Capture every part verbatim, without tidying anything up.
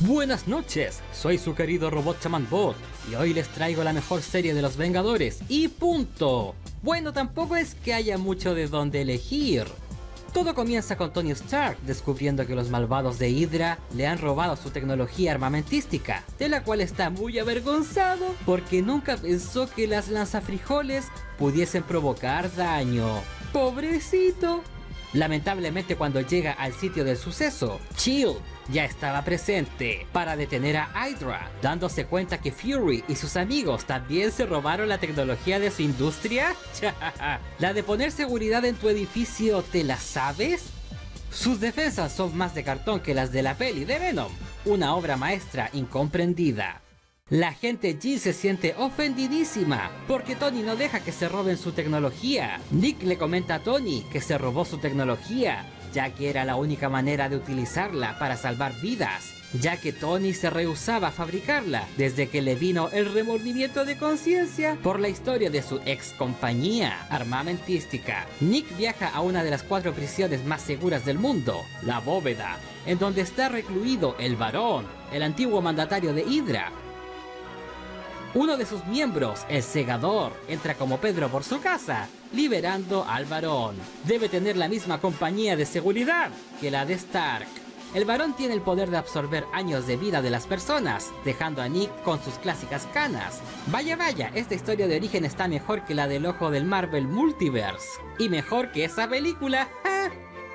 Buenas noches, soy su querido robot Chaman Bot y hoy les traigo la mejor serie de los Vengadores y punto. Bueno, tampoco es que haya mucho de donde elegir. Todo comienza con Tony Stark descubriendo que los malvados de Hydra le han robado su tecnología armamentística, de la cual está muy avergonzado porque nunca pensó que las lanzafrijoles pudiesen provocar daño. ¡Pobrecito! Lamentablemente, cuando llega al sitio del suceso, Shield ya estaba presente para detener a Hydra, dándose cuenta que Fury y sus amigos también se robaron la tecnología de su industria. La de poner seguridad en tu edificio, ¿te la sabes? Sus defensas son más de cartón que las de la peli de Venom, una obra maestra incomprendida. La gente G se siente ofendidísima porque Tony no deja que se roben su tecnología. Nick le comenta a Tony que se robó su tecnología, ya que era la única manera de utilizarla para salvar vidas, ya que Tony se rehusaba a fabricarla desde que le vino el remordimiento de conciencia por la historia de su ex compañía armamentística. Nick viaja a una de las cuatro prisiones más seguras del mundo, la Bóveda, en donde está recluido el Barón, el antiguo mandatario de Hydra. Uno de sus miembros, el Segador, entra como Pedro por su casa, liberando al Barón. Debe tener la misma compañía de seguridad que la de Stark. El Barón tiene el poder de absorber años de vida de las personas, dejando a Nick con sus clásicas canas. Vaya vaya, esta historia de origen está mejor que la del ojo del Marvel Multiverse. Y mejor que esa película. ¡Ah!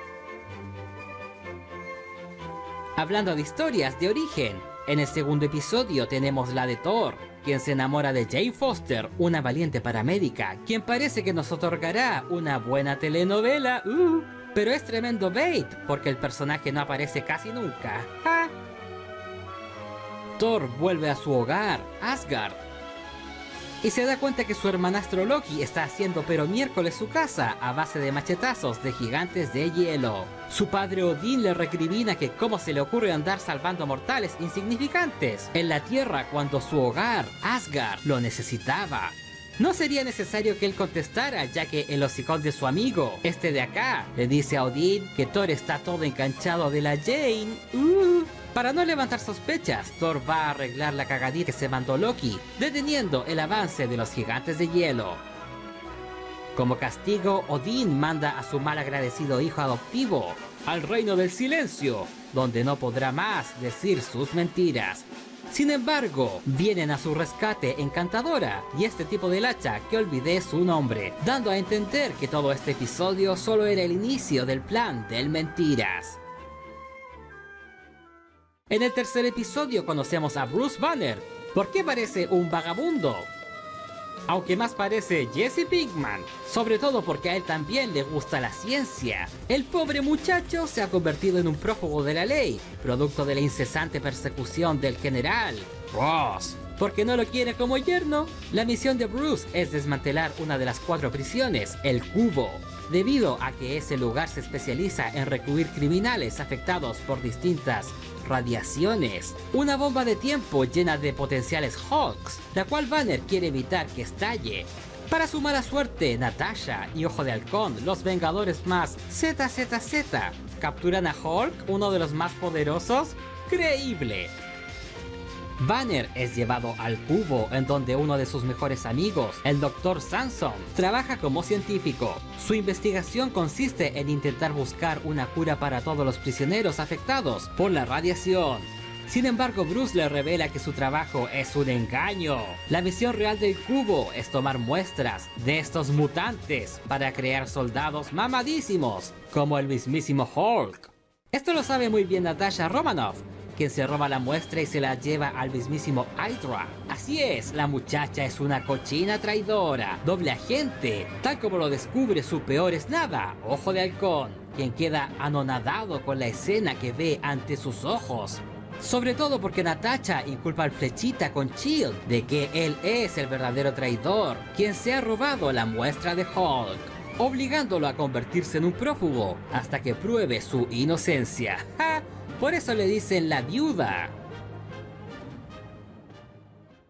Hablando de historias de origen, en el segundo episodio tenemos la de Thor, quien se enamora de Jane Foster, una valiente paramédica, quien parece que nos otorgará una buena telenovela, uh, pero es tremendo bait, porque el personaje no aparece casi nunca. ¡Ja! Thor vuelve a su hogar, Asgard, y se da cuenta que su hermanastro Loki está haciendo pero miércoles su casa a base de machetazos de gigantes de hielo. Su padre Odín le recrimina que cómo se le ocurre andar salvando mortales insignificantes en la tierra cuando su hogar, Asgard, lo necesitaba. No sería necesario que él contestara, ya que el hocicón de su amigo, este de acá, le dice a Odín que Thor está todo enganchado de la Jane. Uh. Para no levantar sospechas, Thor va a arreglar la cagadita que se mandó Loki, deteniendo el avance de los gigantes de hielo. Como castigo, Odín manda a su malagradecido hijo adoptivo al reino del silencio, donde no podrá más decir sus mentiras. Sin embargo, vienen a su rescate Encantadora y este tipo del hacha que olvidé su nombre, dando a entender que todo este episodio solo era el inicio del plan del Mentiras. En el tercer episodio conocemos a Bruce Banner. ¿Por qué parece un vagabundo? Aunque más parece Jesse Pinkman, sobre todo porque a él también le gusta la ciencia. El pobre muchacho se ha convertido en un prófugo de la ley, producto de la incesante persecución del general Ross, porque no lo quiere como yerno. La misión de Bruce es desmantelar una de las cuatro prisiones, el Cubo, debido a que ese lugar se especializa en recluir criminales afectados por distintas radiaciones. Una bomba de tiempo llena de potenciales Hulks, la cual Banner quiere evitar que estalle. Para su mala suerte, Natasha y Ojo de Halcón, los Vengadores más Z Z Z, capturan a Hulk, uno de los más poderosos. ¡Creíble! Banner es llevado al cubo, en donde uno de sus mejores amigos, el doctor Samson, trabaja como científico. Su investigación consiste en intentar buscar una cura para todos los prisioneros afectados por la radiación. Sin embargo, Bruce le revela que su trabajo es un engaño. La misión real del cubo es tomar muestras de estos mutantes para crear soldados mamadísimos, como el mismísimo Hulk. Esto lo sabe muy bien Natasha Romanoff, quien se roba la muestra y se la lleva al mismísimo Hydra. Así es, la muchacha es una cochina traidora, doble agente, tal como lo descubre su peor es nada, Ojo de Halcón, quien queda anonadado con la escena que ve ante sus ojos. Sobre todo porque Natasha inculpa al Flechita con Shield de que él es el verdadero traidor, quien se ha robado la muestra de Hulk, obligándolo a convertirse en un prófugo hasta que pruebe su inocencia. ¡Ja! Por eso le dicen la viuda.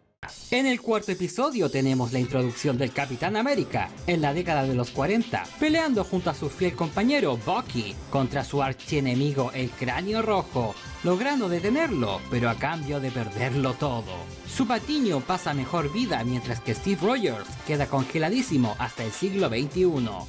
En el cuarto episodio tenemos la introducción del Capitán América en la década de los cuarenta, peleando junto a su fiel compañero Bucky contra su archienemigo el Cráneo Rojo, logrando detenerlo, pero a cambio de perderlo todo. Su patiño pasa mejor vida mientras que Steve Rogers queda congeladísimo hasta el siglo veintiuno.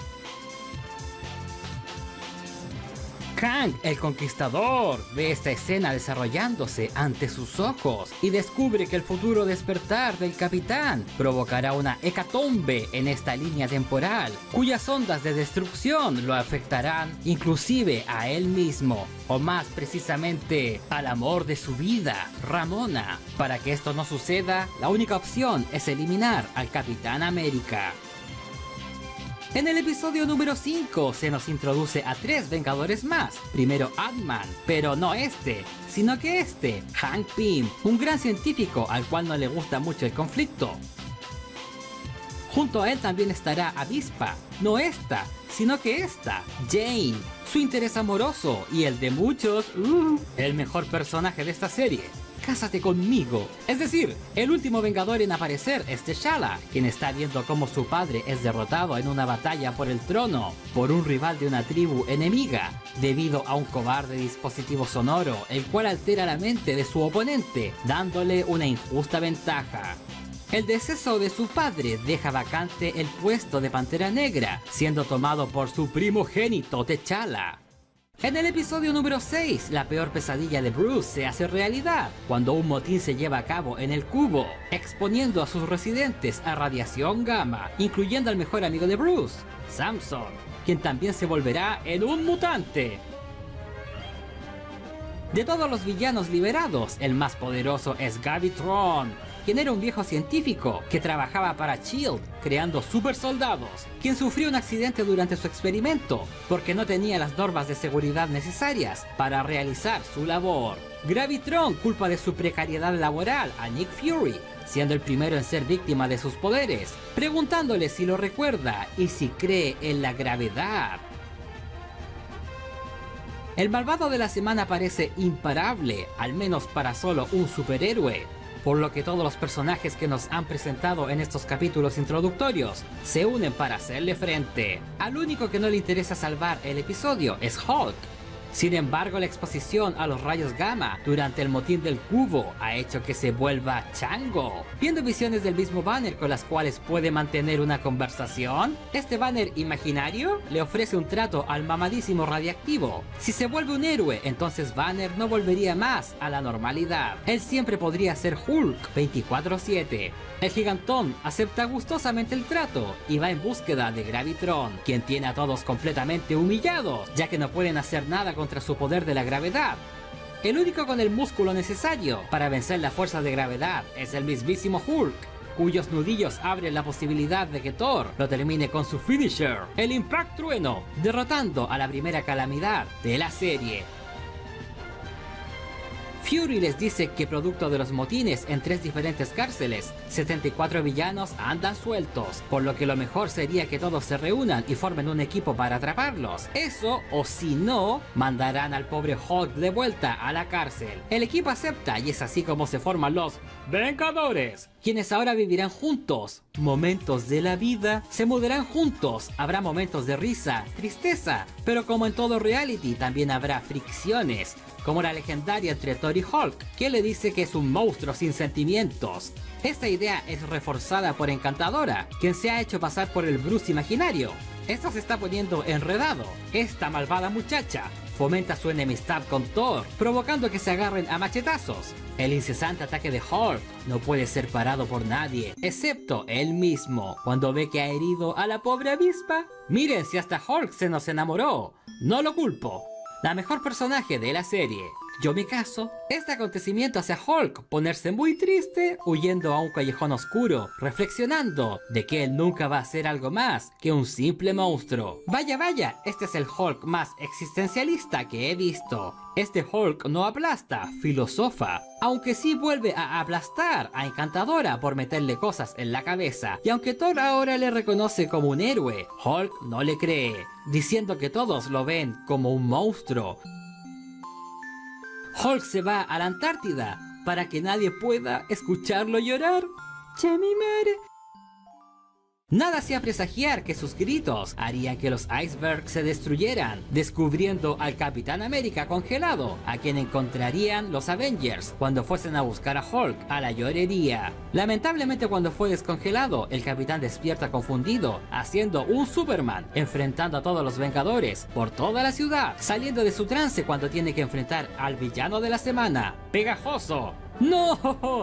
Kang, el Conquistador, ve esta escena desarrollándose ante sus ojos y descubre que el futuro despertar del Capitán provocará una hecatombe en esta línea temporal, cuyas ondas de destrucción lo afectarán inclusive a él mismo, o más precisamente al amor de su vida, Ramona. Para que esto no suceda, la única opción es eliminar al Capitán América. En el episodio número cinco se nos introduce a tres Vengadores más. Primero Ant-Man, pero no este, sino que este, Hank Pym, un gran científico al cual no le gusta mucho el conflicto. Junto a él también estará Avispa, no esta, sino que esta, Jane, su interés amoroso y el de muchos, uh, el mejor personaje de esta serie. Cásate conmigo. Es decir, el último Vengador en aparecer es T'Challa, quien está viendo cómo su padre es derrotado en una batalla por el trono por un rival de una tribu enemiga, debido a un cobarde dispositivo sonoro, el cual altera la mente de su oponente, dándole una injusta ventaja. El deceso de su padre deja vacante el puesto de Pantera Negra, siendo tomado por su primogénito T'Challa. En el episodio número seis, la peor pesadilla de Bruce se hace realidad, cuando un motín se lleva a cabo en el cubo, exponiendo a sus residentes a radiación gamma, incluyendo al mejor amigo de Bruce, Samson, quien también se volverá en un mutante. De todos los villanos liberados, el más poderoso es Gravitron, quien era un viejo científico que trabajaba para Shield, creando super soldados, quien sufrió un accidente durante su experimento, porque no tenía las normas de seguridad necesarias para realizar su labor. Gravitron culpa de su precariedad laboral a Nick Fury, siendo el primero en ser víctima de sus poderes, preguntándole si lo recuerda y si cree en la gravedad. El malvado de la semana parece imparable, al menos para solo un superhéroe, por lo que todos los personajes que nos han presentado en estos capítulos introductorios se unen para hacerle frente. Al único que no le interesa salvar el episodio es Hulk. Sin embargo, la exposición a los rayos gamma durante el motín del cubo ha hecho que se vuelva chango, viendo visiones del mismo Banner con las cuales puede mantener una conversación. Este Banner imaginario le ofrece un trato al mamadísimo radiactivo. Si se vuelve un héroe, entonces Banner no volvería más a la normalidad. Él siempre podría ser Hulk veinticuatro siete. El gigantón acepta gustosamente el trato y va en búsqueda de Gravitron, quien tiene a todos completamente humillados, ya que no pueden hacer nada contra su poder de la gravedad. El único con el músculo necesario para vencer la fuerza de gravedad es el mismísimo Hulk, cuyos nudillos abren la posibilidad de que Thor lo termine con su finisher, el Impact Trueno, derrotando a la primera calamidad de la serie. Fury les dice que producto de los motines en tres diferentes cárceles, setenta y cuatro villanos andan sueltos, por lo que lo mejor sería que todos se reúnan y formen un equipo para atraparlos. Eso, o si no, mandarán al pobre Hulk de vuelta a la cárcel. El equipo acepta y es así como se forman los Vengadores, quienes ahora vivirán juntos. Momentos de la vida se mudarán juntos, habrá momentos de risa, tristeza, pero como en todo reality también habrá fricciones, como la legendaria entre Thor y Hulk, que le dice que es un monstruo sin sentimientos. Esta idea es reforzada por Encantadora, quien se ha hecho pasar por el Bruce imaginario. Esto se está poniendo enredado. Esta malvada muchacha fomenta su enemistad con Thor, provocando que se agarren a machetazos. El incesante ataque de Hulk no puede ser parado por nadie, excepto él mismo, cuando ve que ha herido a la pobre avispa. Miren si hasta Hulk se nos enamoró. No lo culpo. La mejor personaje de la serie. Yo me caso. Este acontecimiento hace a Hulk ponerse muy triste, huyendo a un callejón oscuro, reflexionando de que él nunca va a ser algo más que un simple monstruo. Vaya, vaya, este es el Hulk más existencialista que he visto. Este Hulk no aplasta, filosofa, aunque sí vuelve a aplastar a Encantadora por meterle cosas en la cabeza. Y aunque Thor ahora le reconoce como un héroe, Hulk no le cree, diciendo que todos lo ven como un monstruo. Hulk se va a la Antártida, para que nadie pueda escucharlo llorar. ¡Che mi madre! Nada hacía presagiar que sus gritos harían que los icebergs se destruyeran, descubriendo al Capitán América congelado, a quien encontrarían los Avengers cuando fuesen a buscar a Hulk a la llorería. Lamentablemente, cuando fue descongelado, el Capitán despierta confundido, haciendo un Superman, enfrentando a todos los Vengadores por toda la ciudad, saliendo de su trance cuando tiene que enfrentar al villano de la semana, Pegajoso. ¡No!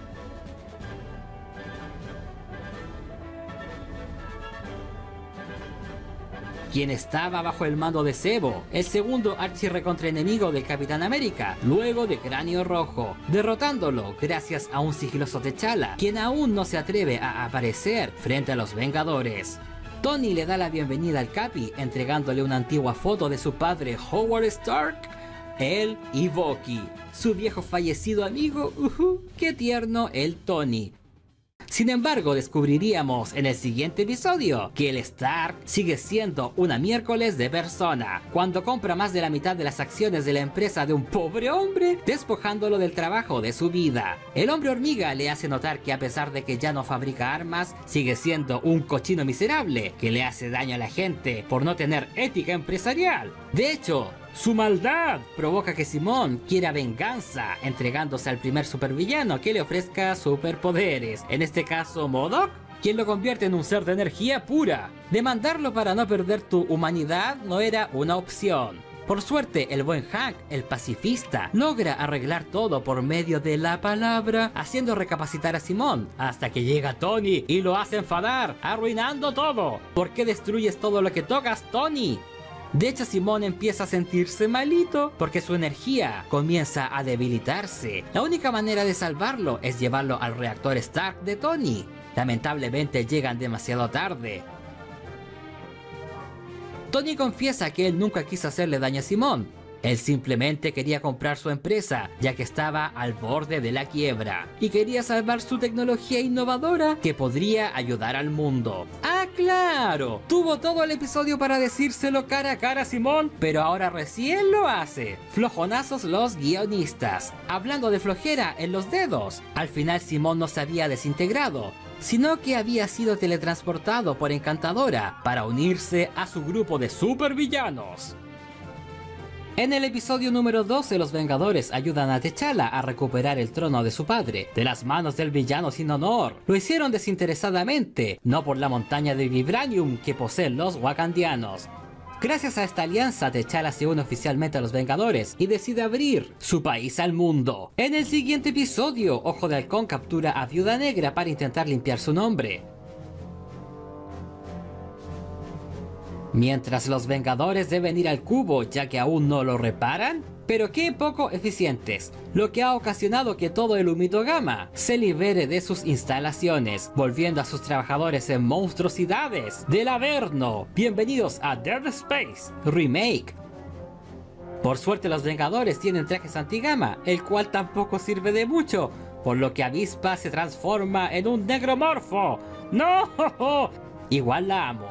Quien estaba bajo el mando de Zebo, el segundo archirrecontraenemigo del Capitán América, luego de Cráneo Rojo, derrotándolo gracias a un sigiloso T'Challa, quien aún no se atreve a aparecer frente a los Vengadores. Tony le da la bienvenida al Capi, entregándole una antigua foto de su padre Howard Stark, él y Bucky, su viejo fallecido amigo. Uh-huh, ¡qué tierno el Tony! Sin embargo, descubriríamos en el siguiente episodio que el Stark sigue siendo una miércoles de persona, cuando compra más de la mitad de las acciones de la empresa de un pobre hombre, despojándolo del trabajo de su vida. El hombre hormiga le hace notar que a pesar de que ya no fabrica armas, sigue siendo un cochino miserable que le hace daño a la gente por no tener ética empresarial. De hecho, su maldad provoca que Simón quiera venganza, entregándose al primer supervillano que le ofrezca superpoderes, en este caso M O D O K, quien lo convierte en un ser de energía pura. Demandarlo para no perder tu humanidad no era una opción. Por suerte, el buen Hank, el pacifista, logra arreglar todo por medio de la palabra, haciendo recapacitar a Simón, hasta que llega Tony y lo hace enfadar, arruinando todo. ¿Por qué destruyes todo lo que tocas, Tony? De hecho, Simón empieza a sentirse malito porque su energía comienza a debilitarse. La única manera de salvarlo es llevarlo al reactor Stark de Tony. Lamentablemente llegan demasiado tarde. Tony confiesa que él nunca quiso hacerle daño a Simón. Él simplemente quería comprar su empresa, ya que estaba al borde de la quiebra, y quería salvar su tecnología innovadora que podría ayudar al mundo. ¡Ah, claro! Tuvo todo el episodio para decírselo cara a cara a Simón, pero ahora recién lo hace. Flojonazos los guionistas. Hablando de flojera en los dedos, al final Simón no se había desintegrado, sino que había sido teletransportado por Encantadora para unirse a su grupo de supervillanos. En el episodio número doce, los Vengadores ayudan a T'Challa a recuperar el trono de su padre, de las manos del villano sin honor. Lo hicieron desinteresadamente, no por la montaña de Vibranium que poseen los wakandianos. Gracias a esta alianza, T'Challa se une oficialmente a los Vengadores y decide abrir su país al mundo. En el siguiente episodio, Ojo de Halcón captura a Viuda Negra para intentar limpiar su nombre. Mientras los Vengadores deben ir al cubo ya que aún no lo reparan, pero qué poco eficientes, lo que ha ocasionado que todo el humito gamma se libere de sus instalaciones, volviendo a sus trabajadores en monstruosidades del Averno. Bienvenidos a Dead Space Remake. Por suerte los Vengadores tienen trajes antigama, el cual tampoco sirve de mucho, por lo que Avispa se transforma en un negromorfo. ¡No! Igual la amo.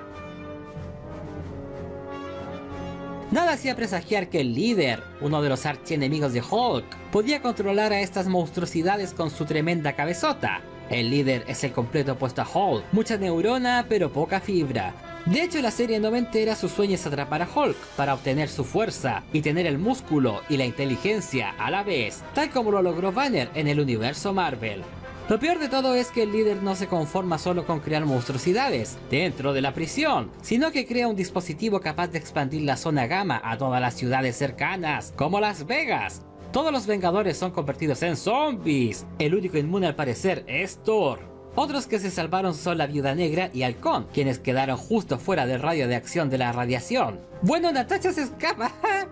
Nada hacía presagiar que el líder, uno de los archienemigos de Hulk, podía controlar a estas monstruosidades con su tremenda cabezota. El líder es el completo opuesto a Hulk, mucha neurona pero poca fibra. De hecho, en la serie noventera su sueño es atrapar a Hulk para obtener su fuerza y tener el músculo y la inteligencia a la vez, tal como lo logró Banner en el universo Marvel. Lo peor de todo es que el líder no se conforma solo con crear monstruosidades dentro de la prisión, sino que crea un dispositivo capaz de expandir la zona gamma a todas las ciudades cercanas, como Las Vegas. Todos los Vengadores son convertidos en zombies. El único inmune al parecer es Thor. Otros que se salvaron son la Viuda Negra y Halcón, quienes quedaron justo fuera del radio de acción de la radiación. Bueno, Natasha se escapa.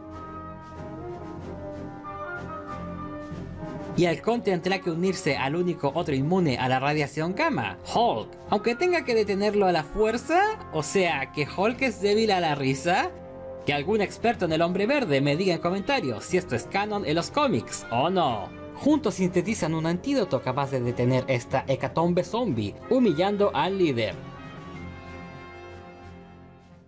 Y Halcón tendrá que unirse al único otro inmune a la radiación gamma, Hulk. Aunque tenga que detenerlo a la fuerza, o sea, que Hulk es débil a la risa. Que algún experto en el Hombre Verde me diga en comentarios si esto es canon en los cómics o no. Juntos sintetizan un antídoto capaz de detener esta hecatombe zombie, humillando al líder.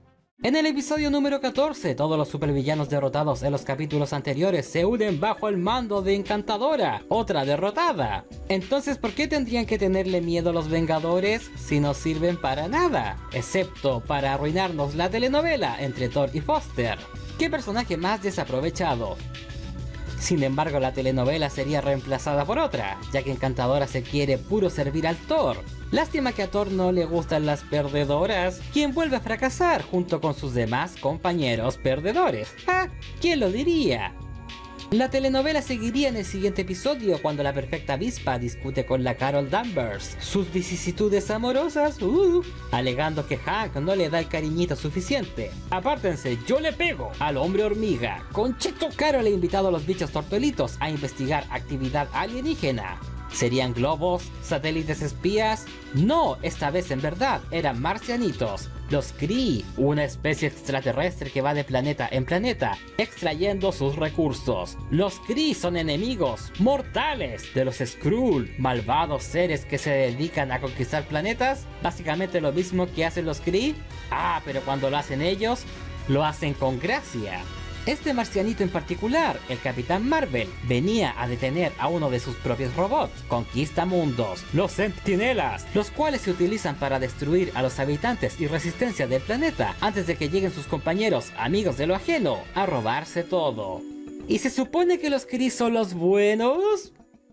En el episodio número catorce, todos los supervillanos derrotados en los capítulos anteriores se unen bajo el mando de Encantadora, otra derrotada. Entonces, ¿por qué tendrían que tenerle miedo a los Vengadores si no sirven para nada? Excepto para arruinarnos la telenovela entre Thor y Foster. ¿Qué personaje más desaprovechado? Sin embargo, la telenovela sería reemplazada por otra, ya que Encantadora se quiere puro servir al Thor. Lástima que a Thor no le gustan las perdedoras, quien vuelve a fracasar junto con sus demás compañeros perdedores. ¡Ah! ¿Quién lo diría? La telenovela seguiría en el siguiente episodio cuando la perfecta avispa discute con la Carol Danvers sus vicisitudes amorosas, uh, alegando que Hank no le da el cariñito suficiente. Apártense, yo le pego al hombre hormiga. Concheto. Carol ha invitado a los bichos tortolitos a investigar actividad alienígena. ¿Serían globos? ¿Satélites espías? No, esta vez en verdad eran marcianitos. Los Kree, una especie extraterrestre que va de planeta en planeta, extrayendo sus recursos. Los Kree son enemigos mortales de los Skrull, malvados seres que se dedican a conquistar planetas. Básicamente lo mismo que hacen los Kree. Ah, pero cuando lo hacen ellos, lo hacen con gracia. Este marcianito en particular, el Capitán Marvel, venía a detener a uno de sus propios robots, Conquistamundos, los Centinelas, los cuales se utilizan para destruir a los habitantes y resistencia del planeta antes de que lleguen sus compañeros, amigos de lo ajeno, a robarse todo. ¿Y se supone que los Kree son los buenos?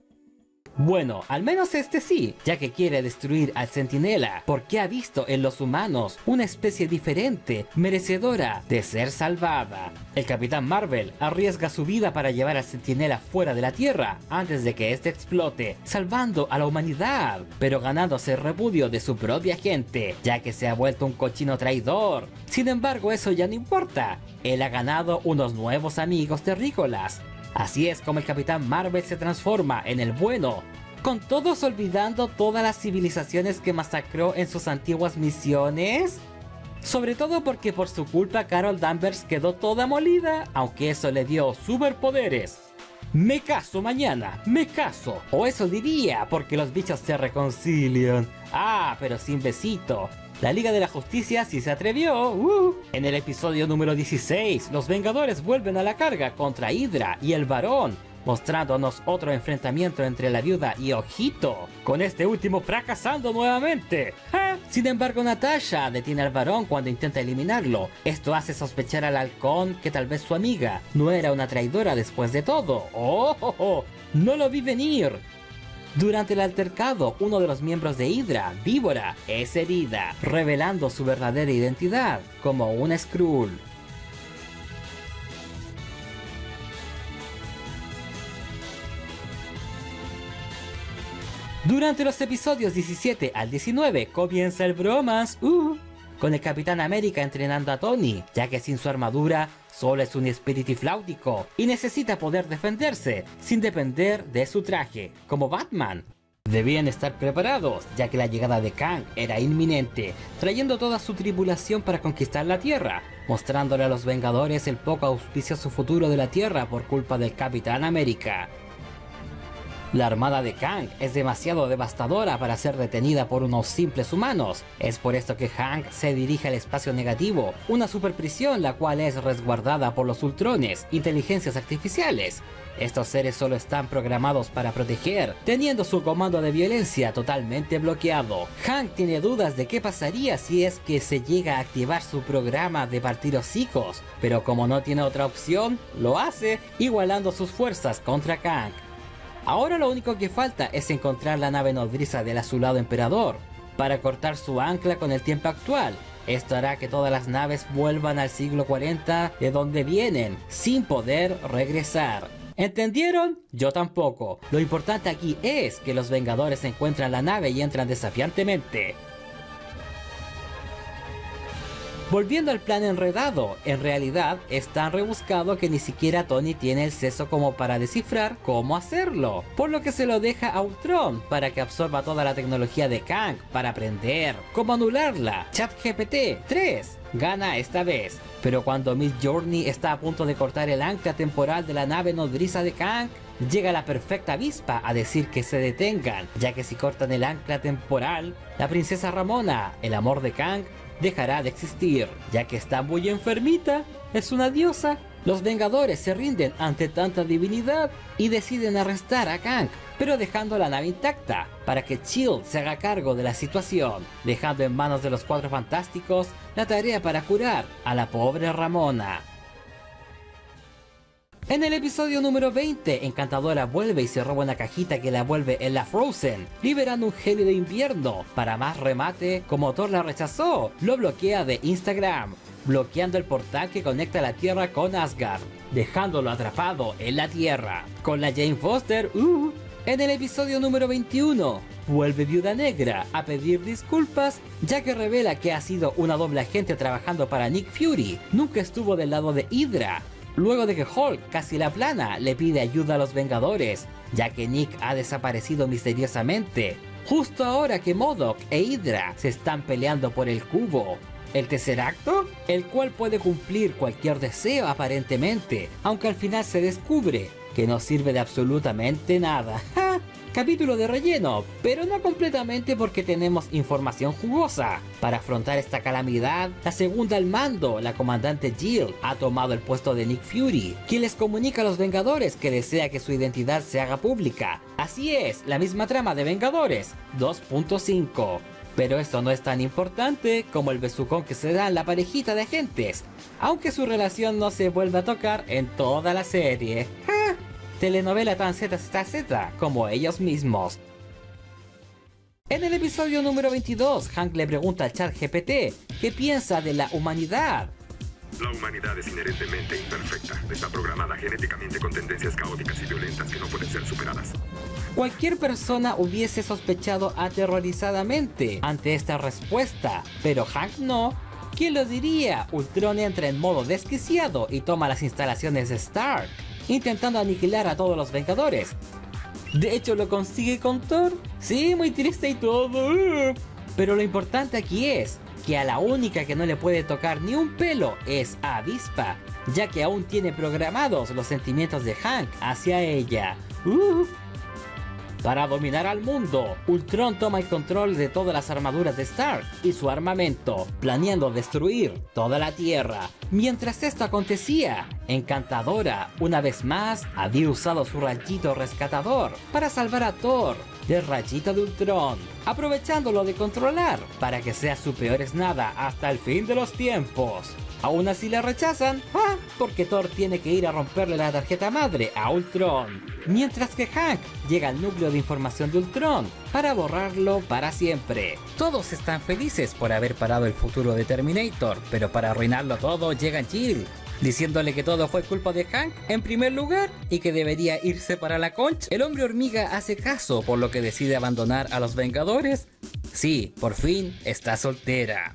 Bueno, al menos este sí, ya que quiere destruir al Centinela, porque ha visto en los humanos una especie diferente, merecedora de ser salvada. El Capitán Marvel arriesga su vida para llevar al Centinela fuera de la Tierra antes de que este explote, salvando a la humanidad, pero ganándose el repudio de su propia gente, ya que se ha vuelto un cochino traidor. Sin embargo, eso ya no importa, él ha ganado unos nuevos amigos terrícolas. Así es como el Capitán Marvel se transforma en el bueno, con todos olvidando todas las civilizaciones que masacró en sus antiguas misiones. Sobre todo porque por su culpa Carol Danvers quedó toda molida, aunque eso le dio superpoderes. Me caso mañana, me caso. O eso diría, porque los bichos se reconcilian. Ah, pero sin besito. La Liga de la Justicia sí se atrevió. Uh. En el episodio número dieciséis, los Vengadores vuelven a la carga contra Hydra y el Varón, mostrándonos otro enfrentamiento entre la Viuda y Ojito, con este último fracasando nuevamente. ¿Ah? Sin embargo, Natasha detiene al Varón cuando intenta eliminarlo. Esto hace sospechar al Halcón que tal vez su amiga no era una traidora después de todo. ¡Oh, oh, oh! ¡No lo vi venir! Durante el altercado, uno de los miembros de Hydra, Víbora, es herida, revelando su verdadera identidad como una Skrull. Durante los episodios diecisiete al diecinueve comienza el bromance, uh, con el Capitán América entrenando a Tony, ya que sin su armadura solo es un espíritu flautico y necesita poder defenderse sin depender de su traje, como Batman. Debían estar preparados, ya que la llegada de Kang era inminente, trayendo toda su tripulación para conquistar la Tierra, mostrándole a los Vengadores el poco auspicioso futuro de la Tierra por culpa del Capitán América. La armada de Kang es demasiado devastadora para ser detenida por unos simples humanos. Es por esto que Hank se dirige al espacio negativo, una superprisión la cual es resguardada por los Ultrones, inteligencias artificiales. Estos seres solo están programados para proteger, teniendo su comando de violencia totalmente bloqueado. Hank tiene dudas de qué pasaría si es que se llega a activar su programa de partir hocicos, pero como no tiene otra opción, lo hace, igualando sus fuerzas contra Kang. Ahora lo único que falta es encontrar la nave nodriza del azulado emperador, para cortar su ancla con el tiempo actual. Esto hará que todas las naves vuelvan al siglo cuarenta de donde vienen, sin poder regresar. ¿Entendieron? Yo tampoco. Lo importante aquí es que los Vengadores encuentran la nave y entran desafiantemente. Volviendo al plan enredado, en realidad es tan rebuscado que ni siquiera Tony tiene el seso como para descifrar cómo hacerlo, por lo que se lo deja a Ultron para que absorba toda la tecnología de Kang para aprender cómo anularla. ChatGPT tres gana esta vez, pero cuando Midjourney está a punto de cortar el ancla temporal de la nave nodriza de Kang, llega la perfecta avispa a decir que se detengan, ya que si cortan el ancla temporal, la princesa Ramona, el amor de Kang, dejará de existir, ya que está muy enfermita, es una diosa. Los Vengadores se rinden ante tanta divinidad y deciden arrestar a Kang, pero dejando la nave intacta, para que Shield se haga cargo de la situación, dejando en manos de los Cuatro Fantásticos la tarea para curar a la pobre Ramona. En el episodio número veinte, Encantadora vuelve y se roba una cajita que la vuelve en la Frozen, liberando un gélido invierno. Para más remate, como Thor la rechazó, lo bloquea de Instagram, bloqueando el portal que conecta la Tierra con Asgard, dejándolo atrapado en la Tierra. Con la Jane Foster, uh, en el episodio número veintiuno, vuelve Viuda Negra a pedir disculpas, ya que revela que ha sido una doble agente trabajando para Nick Fury, nunca estuvo del lado de Hydra. Luego de que Hulk casi la plana, le pide ayuda a los Vengadores, ya que Nick ha desaparecido misteriosamente, justo ahora que M O D O K e Hydra se están peleando por el cubo. ¿El Tesseracto? El cual puede cumplir cualquier deseo aparentemente, aunque al final se descubre que no sirve de absolutamente nada. ¡Ja! Capítulo de relleno, pero no completamente porque tenemos información jugosa. Para afrontar esta calamidad, la segunda al mando, la comandante Jill, ha tomado el puesto de Nick Fury, quien les comunica a los Vengadores que desea que su identidad se haga pública. Así es, la misma trama de Vengadores dos punto cinco. Pero esto no es tan importante como el besucón que se da en la parejita de agentes, aunque su relación no se vuelve a tocar en toda la serie. ¡Ja! Telenovela tan Z Z Z como ellos mismos. En el episodio número veintidós, Hank le pregunta al chat G P T qué piensa de la humanidad. La humanidad es inherentemente imperfecta. Está programada genéticamente con tendencias caóticas y violentas que no pueden ser superadas. Cualquier persona hubiese sospechado aterrorizadamente ante esta respuesta, pero Hank no. ¿Quién lo diría? Ultron entra en modo desquiciado y toma las instalaciones de Stark, intentando aniquilar a todos los Vengadores. De hecho, lo consigue con Thor. Sí, muy triste y todo. Pero lo importante aquí es que a la única que no le puede tocar ni un pelo es a Avispa, ya que aún tiene programados los sentimientos de Hank hacia ella. Uh. Para dominar al mundo, Ultron toma el control de todas las armaduras de Stark y su armamento, planeando destruir toda la Tierra. Mientras esto acontecía, Encantadora, una vez más, había usado su rayito rescatador para salvar a Thor del rayito de Ultron, aprovechándolo de controlar para que sea su peor es nada hasta el fin de los tiempos. Aún así la rechazan, ¡ah! Porque Thor tiene que ir a romperle la tarjeta madre a Ultron, mientras que Hank llega al núcleo de información de Ultron para borrarlo para siempre. Todos están felices por haber parado el futuro de Terminator, pero para arruinarlo todo llega Jill, diciéndole que todo fue culpa de Hank en primer lugar y que debería irse para la concha. El hombre hormiga hace caso, por lo que decide abandonar a los Vengadores. Sí, por fin está soltera.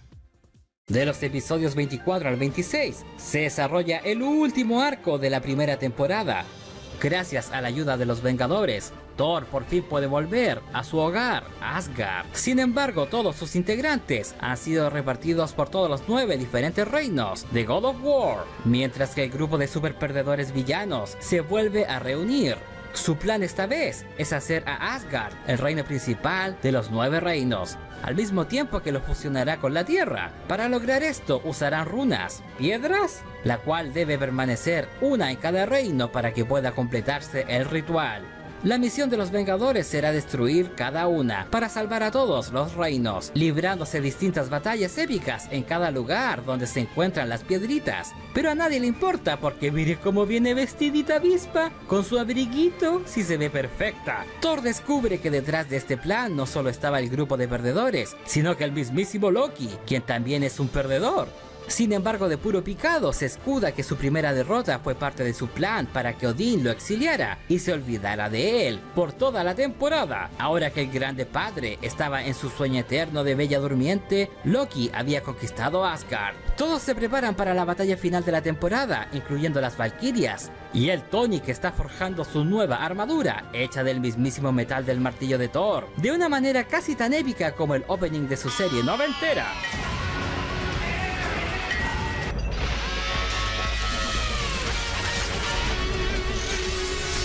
De los episodios veinticuatro al veintiséis se desarrolla el último arco de la primera temporada. Gracias a la ayuda de los Vengadores, Thor por fin puede volver a su hogar, Asgard. Sin embargo, todos sus integrantes han sido repartidos por todos los nueve diferentes reinos de God of War, mientras que el grupo de super perdedores villanos se vuelve a reunir. Su plan esta vez es hacer a Asgard el reino principal de los nueve reinos, al mismo tiempo que lo fusionará con la Tierra. Para lograr esto usarán runas, piedras, la cual debe permanecer una en cada reino para que pueda completarse el ritual. La misión de los Vengadores será destruir cada una para salvar a todos los reinos, librándose distintas batallas épicas en cada lugar donde se encuentran las piedritas. Pero a nadie le importa porque mire cómo viene vestidita Avispa, con su abriguito, si se ve perfecta. Thor descubre que detrás de este plan no solo estaba el grupo de perdedores, sino que el mismísimo Loki, quien también es un perdedor. Sin embargo, de puro picado se escuda que su primera derrota fue parte de su plan para que Odín lo exiliara y se olvidara de él por toda la temporada. Ahora que el grande padre estaba en su sueño eterno de Bella Durmiente, Loki había conquistado Asgard. Todos se preparan para la batalla final de la temporada, incluyendo las Valquirias, y el Tony que está forjando su nueva armadura, hecha del mismísimo metal del martillo de Thor, de una manera casi tan épica como el opening de su serie noventera.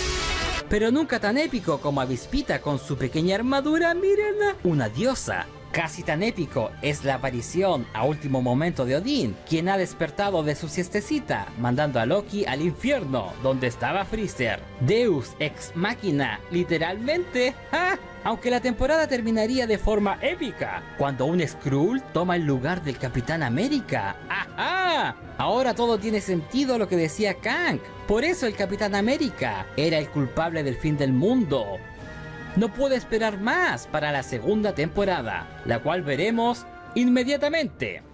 Pero nunca tan épico como Avispita con su pequeña armadura, mírenla, una diosa. Casi tan épico es la aparición a último momento de Odín, quien ha despertado de su siestecita, mandando a Loki al infierno, donde estaba Freezer. Deus ex machina, literalmente. ¡Ja! Aunque la temporada terminaría de forma épica, cuando un Skrull toma el lugar del Capitán América. ¡Ajá! Ahora todo tiene sentido lo que decía Kang. Por eso el Capitán América era el culpable del fin del mundo. No puedo esperar más para la segunda temporada, la cual veremos inmediatamente.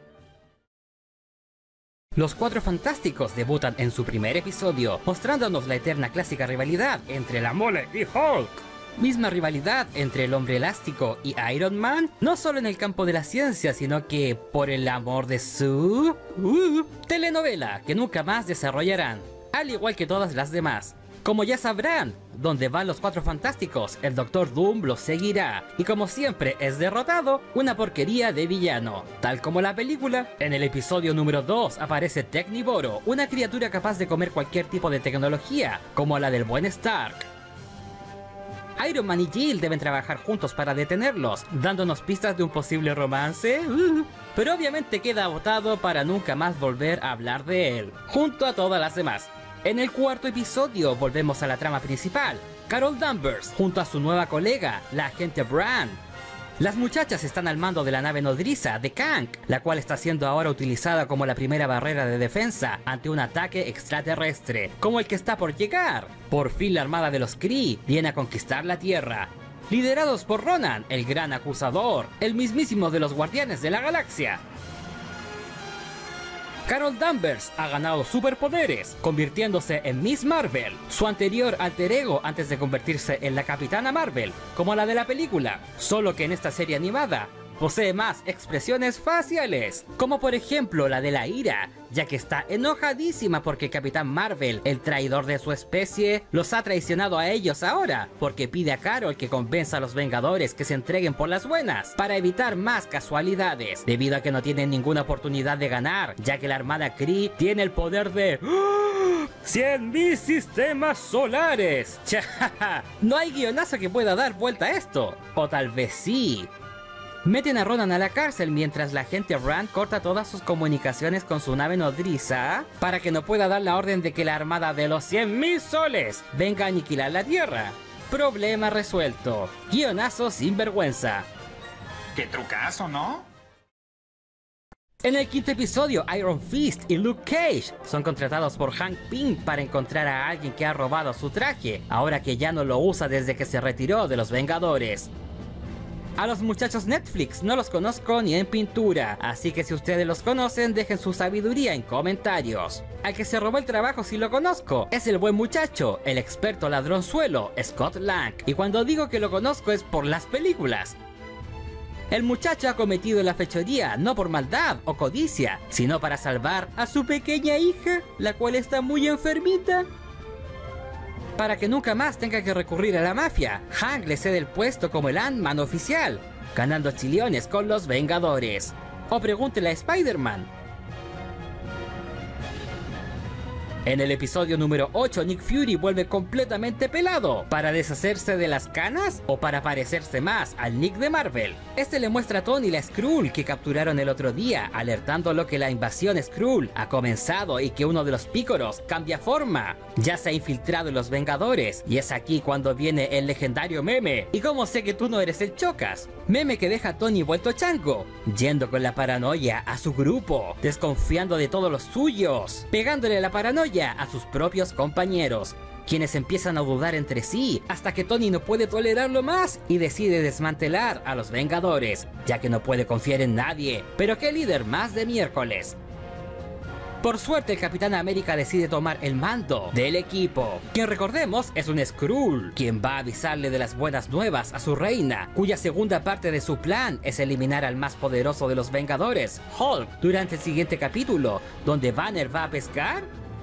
Los Cuatro Fantásticos debutan en su primer episodio, mostrándonos la eterna clásica rivalidad entre la Mole y Hulk. Misma rivalidad entre el Hombre Elástico y Iron Man, no solo en el campo de la ciencia, sino que por el amor de su uh, telenovela que nunca más desarrollarán, al igual que todas las demás. Como ya sabrán, donde van los Cuatro Fantásticos, el Doctor Doom los seguirá, y como siempre es derrotado, una porquería de villano, tal como la película. En el episodio número dos aparece Tecnivoro, una criatura capaz de comer cualquier tipo de tecnología, como la del buen Stark. Iron Man y Jill deben trabajar juntos para detenerlos, dándonos pistas de un posible romance, uh, pero obviamente queda botado para nunca más volver a hablar de él, junto a todas las demás. En el cuarto episodio volvemos a la trama principal, Carol Danvers junto a su nueva colega, la agente Brand. Las muchachas están al mando de la nave nodriza de Kang, la cual está siendo ahora utilizada como la primera barrera de defensa ante un ataque extraterrestre, como el que está por llegar. Por fin la armada de los Kree viene a conquistar la Tierra, liderados por Ronan, el gran acusador, el mismísimo de los Guardianes de la Galaxia. Carol Danvers ha ganado superpoderes, convirtiéndose en Miss Marvel, su anterior alter ego antes de convertirse en la Capitana Marvel, como la de la película, solo que en esta serie animada posee más expresiones faciales, como por ejemplo la de la ira, ya que está enojadísima porque el Capitán Marvel, el traidor de su especie, los ha traicionado a ellos ahora, porque pide a Carol que convenza a los Vengadores que se entreguen por las buenas, para evitar más casualidades, debido a que no tienen ninguna oportunidad de ganar, ya que la Armada Kree tiene el poder de cien mil sistemas solares. No hay guionazo que pueda dar vuelta a esto, o tal vez sí. Meten a Ronan a la cárcel mientras la agente Rand corta todas sus comunicaciones con su nave nodriza para que no pueda dar la orden de que la armada de los cien mil soles venga a aniquilar la Tierra. Problema resuelto. Guionazo sin vergüenza. Qué trucazo, ¿no? En el quinto episodio, Iron Fist y Luke Cage son contratados por Hank Pym para encontrar a alguien que ha robado su traje, ahora que ya no lo usa desde que se retiró de los Vengadores. A los muchachos Netflix no los conozco ni en pintura, así que si ustedes los conocen dejen su sabiduría en comentarios. Al que se robó el trabajo sí lo conozco, es el buen muchacho, el experto ladronzuelo, Scott Lang, y cuando digo que lo conozco es por las películas. El muchacho ha cometido la fechoría no por maldad o codicia, sino para salvar a su pequeña hija, la cual está muy enfermita. Para que nunca más tenga que recurrir a la mafia, Hank le cede el puesto como el Ant-Man oficial, ganando chiliones con los Vengadores. O pregúntele a Spider-Man. En el episodio número ocho, Nick Fury vuelve completamente pelado, para deshacerse de las canas o para parecerse más al Nick de Marvel. Este le muestra a Tony la Skrull que capturaron el otro día, alertándolo que la invasión Skrull ha comenzado y que uno de los pícoros cambia forma. Ya se ha infiltrado en los Vengadores, y es aquí cuando viene el legendario meme. ¿Y cómo sé que tú no eres el Chocas? Meme que deja a Tony vuelto chango, yendo con la paranoia a su grupo, desconfiando de todos los suyos, pegándole la paranoia a sus propios compañeros, quienes empiezan a dudar entre sí, hasta que Tony no puede tolerarlo más y decide desmantelar a los Vengadores, ya que no puede confiar en nadie. Pero qué líder más de miércoles. Por suerte el Capitán América decide tomar el mando del equipo, quien recordemos es un Skrull, quien va a avisarle de las buenas nuevas a su reina, cuya segunda parte de su plan es eliminar al más poderoso de los Vengadores, Hulk, durante el siguiente capítulo, donde Banner va a pescar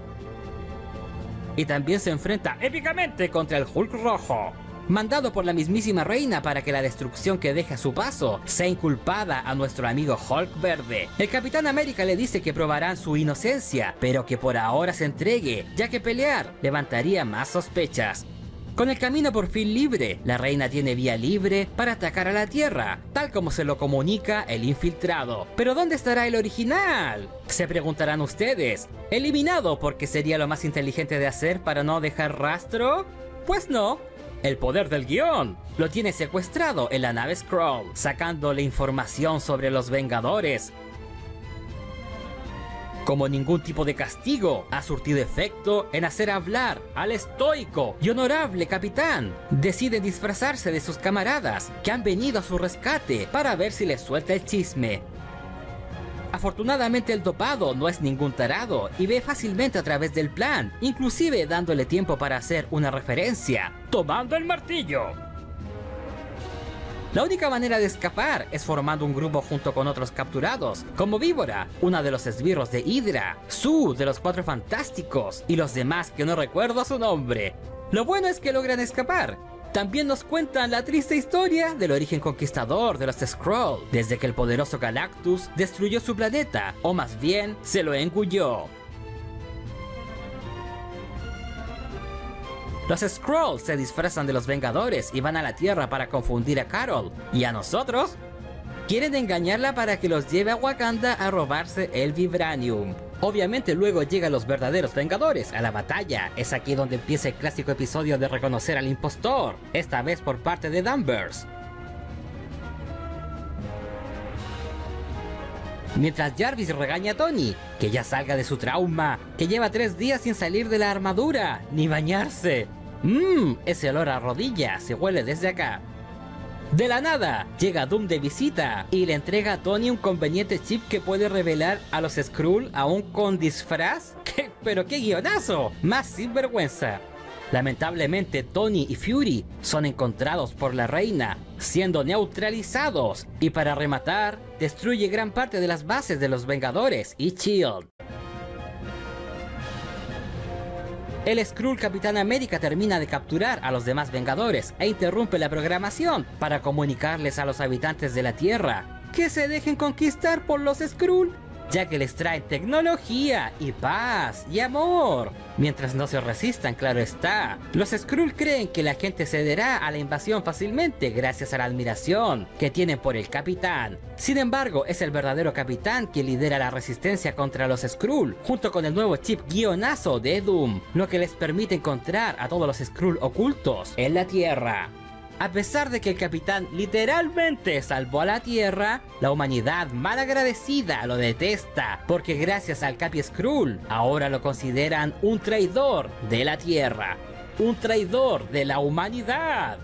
y también se enfrenta épicamente contra el Hulk rojo, mandado por la mismísima reina para que la destrucción que deja a su paso sea inculpada a nuestro amigo Hulk verde. El Capitán América le dice que probarán su inocencia, pero que por ahora se entregue, ya que pelear levantaría más sospechas. Con el camino por fin libre, la reina tiene vía libre para atacar a la Tierra, tal como se lo comunica el infiltrado. ¿Pero dónde estará el original? Se preguntarán ustedes. ¿Eliminado porque sería lo más inteligente de hacer para no dejar rastro? Pues no. El poder del guión lo tiene secuestrado en la nave Skrull, sacándole información sobre los Vengadores. Como ningún tipo de castigo, ha surtido efecto en hacer hablar al estoico y honorable capitán. Decide disfrazarse de sus camaradas que han venido a su rescate para ver si les suelta el chisme. Afortunadamente el dopado no es ningún tarado y ve fácilmente a través del plan, inclusive dándole tiempo para hacer una referencia, tomando el martillo. La única manera de escapar es formando un grupo junto con otros capturados, como Víbora, una de los esbirros de Hydra, Sue de los Cuatro Fantásticos y los demás que no recuerdo su nombre. Lo bueno es que logran escapar. También nos cuentan la triste historia del origen conquistador de los Skrull, desde que el poderoso Galactus destruyó su planeta, o más bien, se lo engulló. Los Skrulls se disfrazan de los Vengadores y van a la Tierra para confundir a Carol. ¿Y a nosotros? Quieren engañarla para que los lleve a Wakanda a robarse el Vibranium. Obviamente luego llegan los verdaderos Vengadores a la batalla. Es aquí donde empieza el clásico episodio de reconocer al impostor, esta vez por parte de Danvers. Mientras Jarvis regaña a Tony, que ya salga de su trauma, que lleva tres días sin salir de la armadura, ni bañarse. Mmm, ese olor a rodilla se huele desde acá. De la nada, llega Doom de visita y le entrega a Tony un conveniente chip que puede revelar a los Skrull aún con disfraz. ¿Qué? ¡Pero qué guionazo! Más sinvergüenza. Lamentablemente Tony y Fury son encontrados por la reina, siendo neutralizados, y para rematar, destruye gran parte de las bases de los Vengadores y Shield. El Skrull Capitán América termina de capturar a los demás Vengadores e interrumpe la programación para comunicarles a los habitantes de la Tierra que se dejen conquistar por los Skrull, ya que les traen tecnología y paz y amor. Mientras no se resistan, claro está. Los Skrull creen que la gente cederá a la invasión fácilmente gracias a la admiración que tienen por el Capitán. Sin embargo, es el verdadero Capitán quien lidera la resistencia contra los Skrull, junto con el nuevo chip guionazo de Doom, lo que les permite encontrar a todos los Skrull ocultos en la Tierra. A pesar de que el Capitán literalmente salvó a la Tierra, la humanidad mal agradecida lo detesta, porque gracias al Capi Skrull, ahora lo consideran un traidor de la Tierra, un traidor de la humanidad.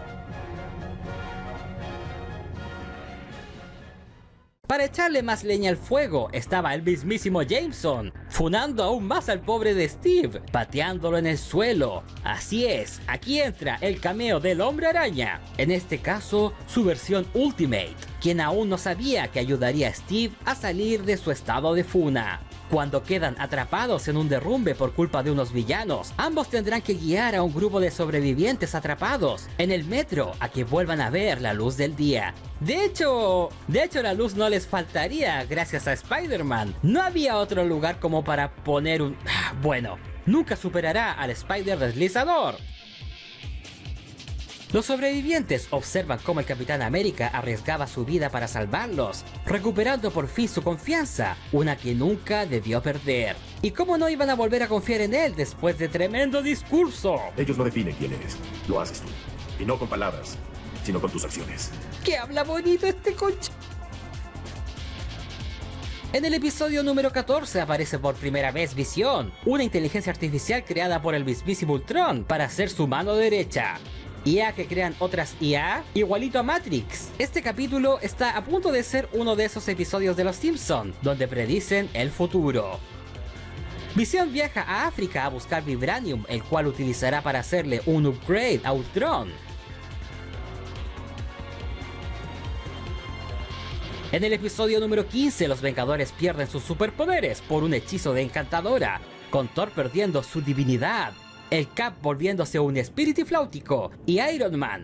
Para echarle más leña al fuego estaba el mismísimo Jameson, funando aún más al pobre de Steve, pateándolo en el suelo. Así es, aquí entra el cameo del Hombre Araña, en este caso su versión Ultimate, quien aún no sabía que ayudaría a Steve a salir de su estado de funa. Cuando quedan atrapados en un derrumbe por culpa de unos villanos, ambos tendrán que guiar a un grupo de sobrevivientes atrapados en el metro a que vuelvan a ver la luz del día. De hecho, de hecho la luz no les faltaría gracias a Spider-Man. No había otro lugar como para poner un... Bueno, nunca superará al Spider-Deslizador. Los sobrevivientes observan cómo el Capitán América arriesgaba su vida para salvarlos, recuperando por fin su confianza, una que nunca debió perder. ¿Y cómo no iban a volver a confiar en él después de tremendo discurso? Ellos no definen quién eres, lo haces tú. Y no con palabras, sino con tus acciones. ¡Qué habla bonito este coche! En el episodio número catorce aparece por primera vez Visión, una inteligencia artificial creada por el mismísimo Ultron para ser su mano derecha. I A que crean otras I A igualito a Matrix. Este capítulo está a punto de ser uno de esos episodios de Los Simpson donde predicen el futuro. Visión viaja a África a buscar Vibranium, el cual utilizará para hacerle un upgrade a Ultron. En el episodio número quince, los Vengadores pierden sus superpoderes por un hechizo de Encantadora, con Thor perdiendo su divinidad, el Cap volviéndose un espíritu flautico y Iron Man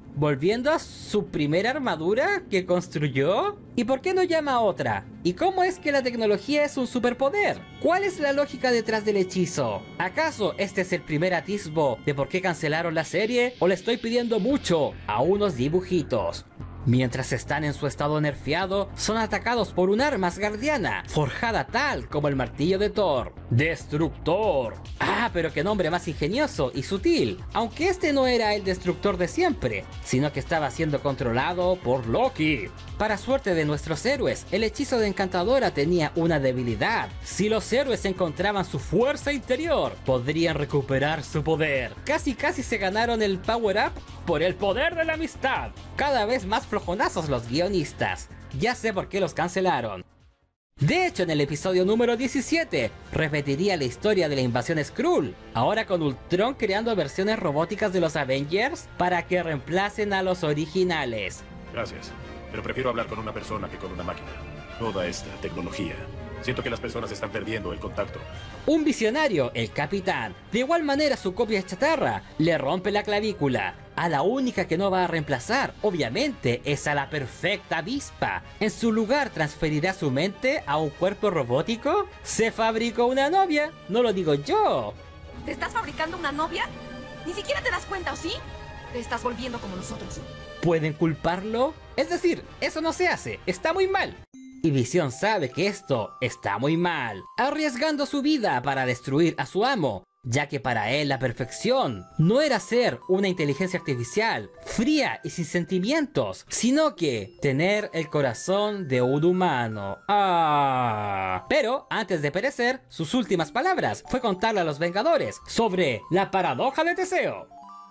¿Volviendo a su primera armadura que construyó? ¿Y por qué no llama a otra? ¿Y cómo es que la tecnología es un superpoder? ¿Cuál es la lógica detrás del hechizo? ¿Acaso este es el primer atisbo de por qué cancelaron la serie? ¿O le estoy pidiendo mucho a unos dibujitos? Mientras están en su estado nerfeado, son atacados por un arma asgardiana, forjada tal como el martillo de Thor. ¡Destructor! Ah, pero qué nombre más ingenioso y sutil. Aunque este no era el destructor de siempre, sino que estaba siendo controlado por Loki. Para suerte de nuestros héroes, el hechizo de Encantadora tenía una debilidad. Si los héroes encontraban su fuerza interior, podrían recuperar su poder. Casi casi se ganaron el power up por el poder de la amistad. Cada vez más flojonazos los guionistas. Ya sé por qué los cancelaron. De hecho, en el episodio número diecisiete, repetiría la historia de la invasión Skrull, ahora con Ultron creando versiones robóticas de los Avengers para que reemplacen a los originales. Gracias, pero prefiero hablar con una persona que con una máquina. Toda esta tecnología. Siento que las personas están perdiendo el contacto. Un visionario, el Capitán. De igual manera su copia chatarra le rompe la clavícula. A la única que no va a reemplazar, obviamente, es a la perfecta avispa. En su lugar transferirá su mente a un cuerpo robótico. Se fabricó una novia, no lo digo yo. ¿Te estás fabricando una novia? Ni siquiera te das cuenta, ¿o sí? Te estás volviendo como nosotros. ¿Pueden culparlo? Es decir, eso no se hace, está muy mal. Y Visión sabe que esto está muy mal, arriesgando su vida para destruir a su amo, ya que para él la perfección no era ser una inteligencia artificial fría y sin sentimientos, sino que tener el corazón de un humano. Ah. Pero antes de perecer, sus últimas palabras fue contarle a los Vengadores sobre la paradoja de Teseo.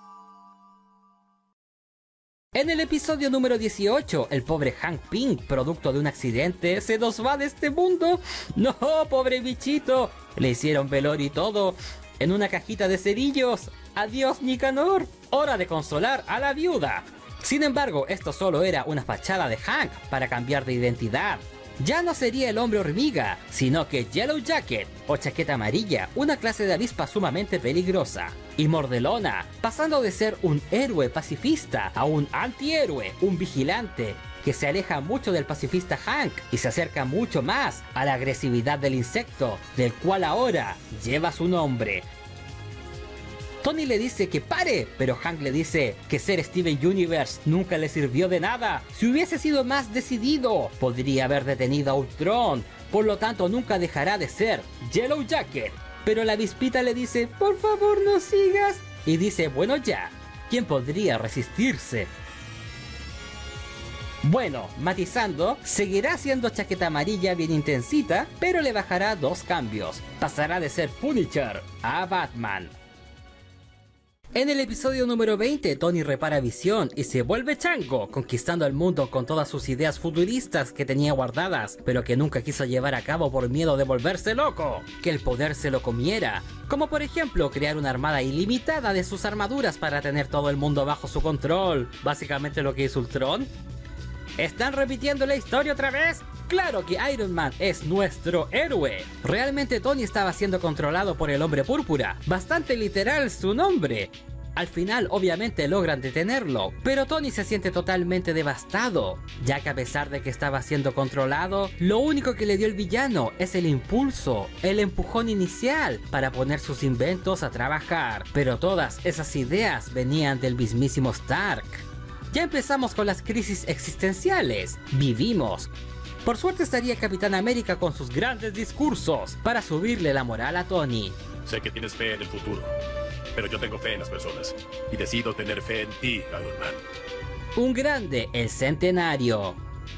En el episodio número dieciocho, el pobre Hank Pym, producto de un accidente, se nos va de este mundo. No, pobre bichito, le hicieron velorio y todo, en una cajita de cerillos. Adiós, Nicanor, hora de consolar a la viuda. Sin embargo, esto solo era una fachada de Hank para cambiar de identidad. Ya no sería el hombre hormiga, sino que Yellow Jacket, o chaqueta amarilla, una clase de avispa sumamente peligrosa. Y mordelona, pasando de ser un héroe pacifista a un antihéroe, un vigilante, que se aleja mucho del pacifista Hank y se acerca mucho más a la agresividad del insecto, del cual ahora lleva su nombre. Tony le dice que pare, pero Hank le dice que ser Steven Universe nunca le sirvió de nada. Si hubiese sido más decidido, podría haber detenido a Ultron, por lo tanto nunca dejará de ser Yellow Jacket. Pero la avispita le dice, por favor no sigas, y dice, bueno ya, ¿quién podría resistirse? Bueno, matizando, seguirá siendo chaqueta amarilla bien intensita, pero le bajará dos cambios. Pasará de ser Punisher a Batman. En el episodio número veinte, Tony repara a Visión y se vuelve chango, conquistando el mundo con todas sus ideas futuristas que tenía guardadas, pero que nunca quiso llevar a cabo por miedo de volverse loco, que el poder se lo comiera, como por ejemplo crear una armada ilimitada de sus armaduras para tener todo el mundo bajo su control, básicamente lo que hizo Ultron. ¿Están repitiendo la historia otra vez? ¡Claro que Iron Man es nuestro héroe! Realmente Tony estaba siendo controlado por el Hombre Púrpura, bastante literal su nombre. Al final obviamente logran detenerlo, pero Tony se siente totalmente devastado, ya que a pesar de que estaba siendo controlado, lo único que le dio el villano es el impulso, el empujón inicial para poner sus inventos a trabajar. Pero todas esas ideas venían del mismísimo Stark. Ya empezamos con las crisis existenciales. Vivimos. Por suerte estaría Capitán América con sus grandes discursos para subirle la moral a Tony. Sé que tienes fe en el futuro, pero yo tengo fe en las personas y decido tener fe en ti, Iron Man. Un grande, el Centenario.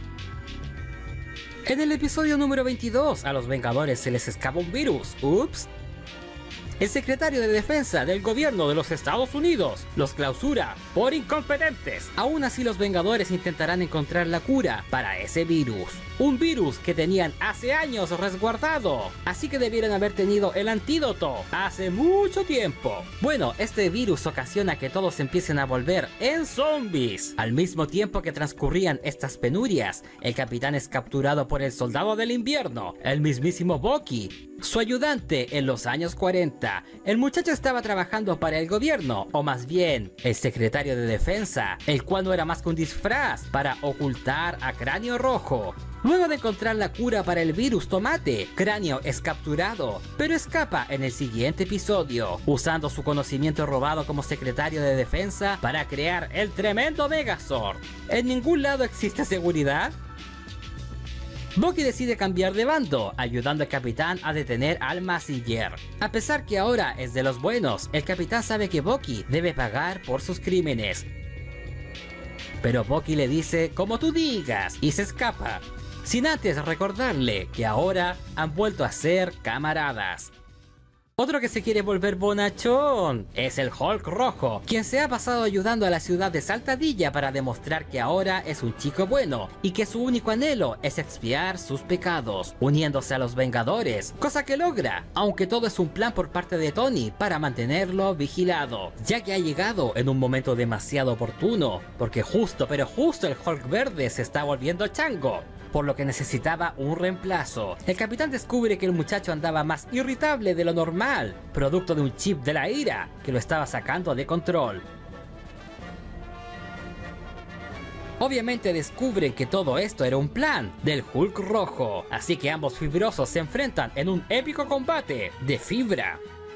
En el episodio número veintidós, a los Vengadores se les escapa un virus. Ups. El secretario de Defensa del gobierno de los Estados Unidos los clausura por incompetentes. Aún así los Vengadores intentarán encontrar la cura para ese virus. Un virus que tenían hace años resguardado. Así que debieron haber tenido el antídoto hace mucho tiempo. Bueno, este virus ocasiona que todos se empiecen a volver en zombies. Al mismo tiempo que transcurrían estas penurias, el capitán es capturado por el Soldado del Invierno, el mismísimo Bucky. su ayudante en los años cuarenta. El muchacho estaba trabajando para el gobierno, o más bien, el secretario de defensa, el cual no era más que un disfraz para ocultar a Cráneo Rojo. Luego de encontrar la cura para el virus tomate, Cráneo es capturado, pero escapa en el siguiente episodio, usando su conocimiento robado como secretario de defensa para crear el tremendo Megazord. ¿En ningún lado existe seguridad? Bucky decide cambiar de bando, ayudando al capitán a detener al Mazinger. A pesar que ahora es de los buenos, el capitán sabe que Bucky debe pagar por sus crímenes. Pero Bucky le dice, como tú digas, y se escapa, sin antes recordarle que ahora han vuelto a ser camaradas. Otro que se quiere volver bonachón es el Hulk Rojo, quien se ha pasado ayudando a la ciudad de Saltadilla para demostrar que ahora es un chico bueno y que su único anhelo es expiar sus pecados, uniéndose a los Vengadores, cosa que logra, aunque todo es un plan por parte de Tony para mantenerlo vigilado, ya que ha llegado en un momento demasiado oportuno, porque justo pero justo el Hulk verde se está volviendo chango, por lo que necesitaba un reemplazo. El capitán descubre que el muchacho andaba más irritable de lo normal, producto de un chip de la ira que lo estaba sacando de control. Obviamente descubren que todo esto era un plan del Hulk Rojo, así que ambos fibrosos se enfrentan en un épico combate de fibra.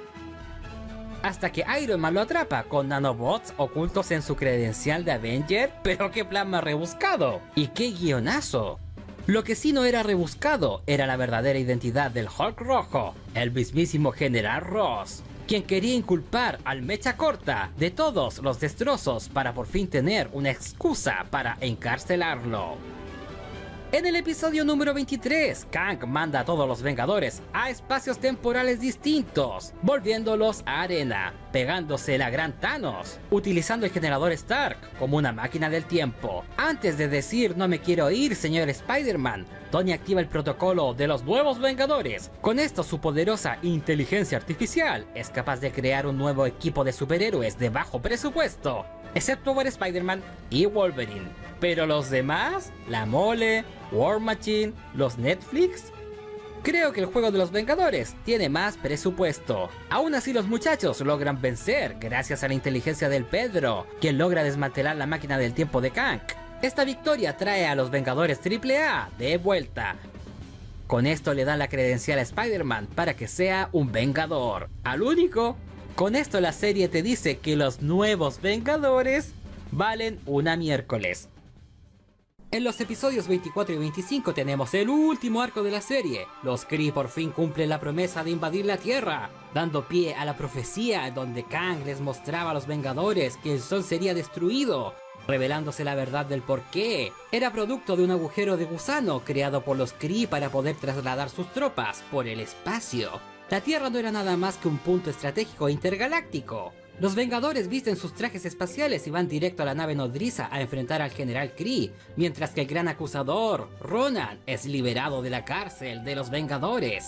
Hasta que Iron Man lo atrapa con nanobots ocultos en su credencial de Avenger. Pero qué plan más rebuscado y qué guionazo. Lo que sí no era rebuscado era la verdadera identidad del Hulk Rojo, el mismísimo General Ross, quien quería inculpar al Mecha Corta de todos los destrozos para por fin tener una excusa para encarcelarlo. En el episodio número veintitrés, Kang manda a todos los Vengadores a espacios temporales distintos, volviéndolos a arena, pegándose la gran Thanos, utilizando el generador Stark como una máquina del tiempo. Antes de decir no me quiero ir, señor Spider-Man, Tony activa el protocolo de los nuevos Vengadores. Con esto su poderosa inteligencia artificial es capaz de crear un nuevo equipo de superhéroes de bajo presupuesto, excepto por Spider-Man y Wolverine. Pero los demás, la Mole, War Machine, los Netflix, creo que el juego de los Vengadores tiene más presupuesto. Aún así los muchachos logran vencer gracias a la inteligencia del Pedro, quien logra desmantelar la máquina del tiempo de Kang. Esta victoria trae a los Vengadores triple A de vuelta. Con esto le dan la credencial a Spider-Man para que sea un Vengador, al único. Con esto la serie te dice que los nuevos Vengadores valen una miércoles. En los episodios veinticuatro y veinticinco tenemos el último arco de la serie. Los Kree por fin cumplen la promesa de invadir la Tierra, dando pie a la profecía donde Kang les mostraba a los Vengadores que el Sol sería destruido, revelándose la verdad del por qué. Era producto de un agujero de gusano creado por los Kree para poder trasladar sus tropas por el espacio. La Tierra no era nada más que un punto estratégico intergaláctico. Los Vengadores visten sus trajes espaciales y van directo a la nave nodriza a enfrentar al General Kree, mientras que el gran acusador, Ronan, es liberado de la cárcel de los Vengadores.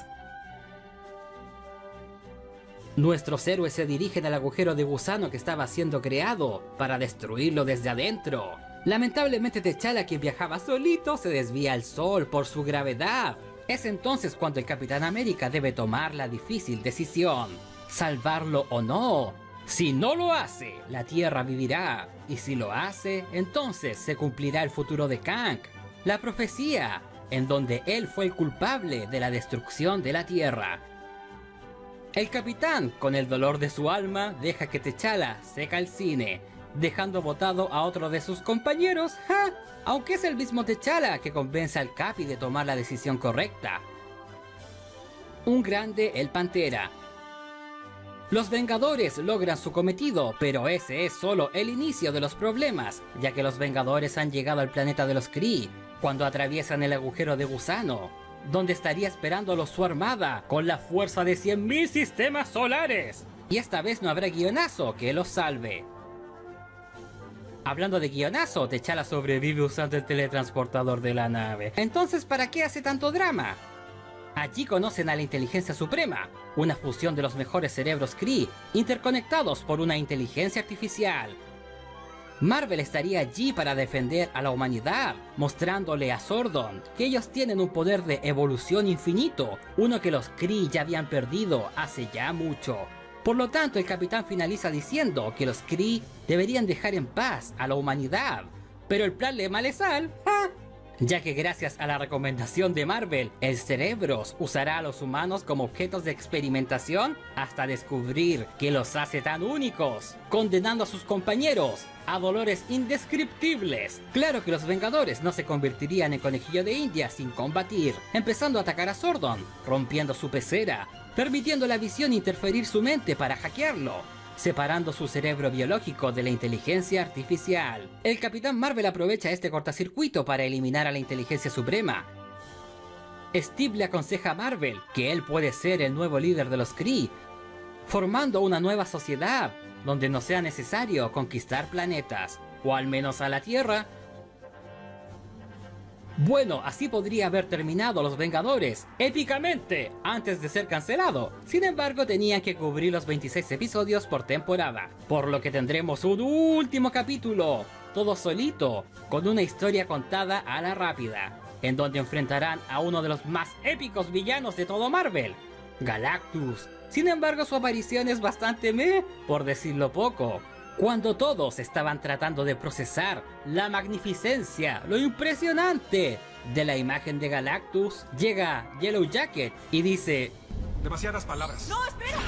Nuestros héroes se dirigen al agujero de gusano que estaba siendo creado para destruirlo desde adentro. Lamentablemente T'Challa, quien viajaba solito, se desvía al sol por su gravedad. Es entonces cuando el Capitán América debe tomar la difícil decisión: ¿salvarlo o no? Si no lo hace, la Tierra vivirá, y si lo hace, entonces se cumplirá el futuro de Kang, la profecía, en donde él fue el culpable de la destrucción de la Tierra. El capitán, con el dolor de su alma, deja que T'Challa se calcine, dejando botado a otro de sus compañeros, ¡ja! Aunque es el mismo T'Challa que convence al Capi de tomar la decisión correcta. Un grande el Pantera. Los Vengadores logran su cometido, pero ese es solo el inicio de los problemas, ya que los Vengadores han llegado al planeta de los Kree cuando atraviesan el agujero de gusano, donde estaría esperándolos su armada con la fuerza de cien mil sistemas solares. Y esta vez no habrá guionazo que los salve. Hablando de guionazo, T'Challa sobrevive usando el teletransportador de la nave. Entonces, ¿para qué hace tanto drama? Allí conocen a la Inteligencia Suprema, una fusión de los mejores cerebros Kree, interconectados por una inteligencia artificial. Marvel estaría allí para defender a la humanidad, mostrándole a Zordon que ellos tienen un poder de evolución infinito, uno que los Kree ya habían perdido hace ya mucho. Por lo tanto, el Capitán finaliza diciendo que los Kree deberían dejar en paz a la humanidad, pero el plan le male sal, ¡ah!, ya que gracias a la recomendación de Marvel, el Cerebros usará a los humanos como objetos de experimentación hasta descubrir qué los hace tan únicos, condenando a sus compañeros a dolores indescriptibles. Claro que los Vengadores no se convertirían en conejillo de India sin combatir, empezando a atacar a Zordon, rompiendo su pecera, permitiendo la visión interferir su mente para hackearlo, separando su cerebro biológico de la inteligencia artificial. El Capitán Marvel aprovecha este cortocircuito para eliminar a la inteligencia suprema. Steve le aconseja a Marvel que él puede ser el nuevo líder de los Kree, formando una nueva sociedad donde no sea necesario conquistar planetas, o al menos a la Tierra. Bueno, así podría haber terminado Los Vengadores, épicamente, antes de ser cancelado. Sin embargo, tenían que cubrir los veintiséis episodios por temporada, por lo que tendremos un último capítulo, todo solito, con una historia contada a la rápida, en donde enfrentarán a uno de los más épicos villanos de todo Marvel, Galactus. Sin embargo, su aparición es bastante meh, por decirlo poco. Cuando todos estaban tratando de procesar la magnificencia, lo impresionante de la imagen de Galactus, llega Yellow Jacket y dice: Demasiadas palabras. ¡No, espera!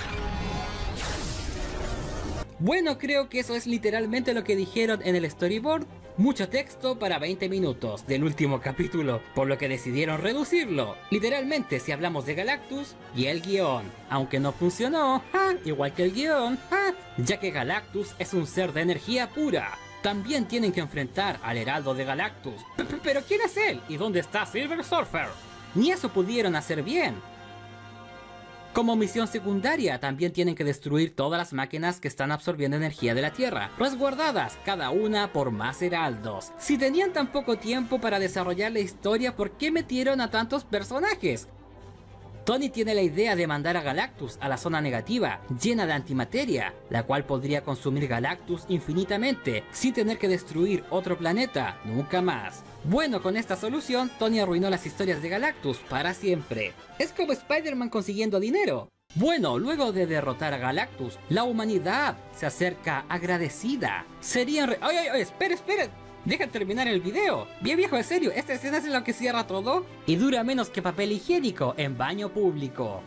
Bueno, creo que eso es literalmente lo que dijeron en el storyboard. Mucho texto para veinte minutos del último capítulo, por lo que decidieron reducirlo. Literalmente, si hablamos de Galactus y el guión, aunque no funcionó, ¡ja!, igual que el guión, ¡ja!, ya que Galactus es un ser de energía pura. También tienen que enfrentar al Heraldo de Galactus. ¿Pero quién es él? ¿Y dónde está Silver Surfer? Ni eso pudieron hacer bien. Como misión secundaria, también tienen que destruir todas las máquinas que están absorbiendo energía de la Tierra, resguardadas cada una por más heraldos. Si tenían tan poco tiempo para desarrollar la historia, ¿por qué metieron a tantos personajes? Tony tiene la idea de mandar a Galactus a la zona negativa, llena de antimateria, la cual podría consumir Galactus infinitamente, sin tener que destruir otro planeta nunca más. Bueno, con esta solución, Tony arruinó las historias de Galactus para siempre. Es como Spider-Man consiguiendo dinero. Bueno, luego de derrotar a Galactus, la humanidad se acerca agradecida. Serían... Re... ¡Ay, ay, ay! ¡Espera, espera! ¡Deja terminar el video! Bien viejo, en serio, esta escena es lo que cierra todo y dura menos que papel higiénico en baño público.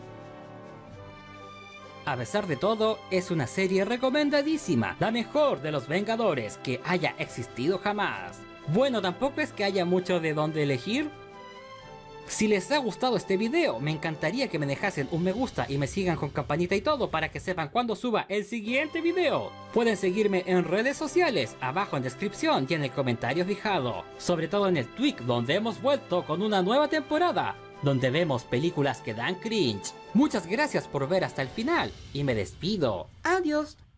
A pesar de todo, es una serie recomendadísima, la mejor de los Vengadores que haya existido jamás. Bueno, tampoco es que haya mucho de dónde elegir. Si les ha gustado este video, me encantaría que me dejasen un me gusta y me sigan con campanita y todo para que sepan cuando suba el siguiente video. Pueden seguirme en redes sociales, abajo en descripción y en el comentario fijado. Sobre todo en el Tweak, donde hemos vuelto con una nueva temporada, donde vemos películas que dan cringe. Muchas gracias por ver hasta el final y me despido. Adiós.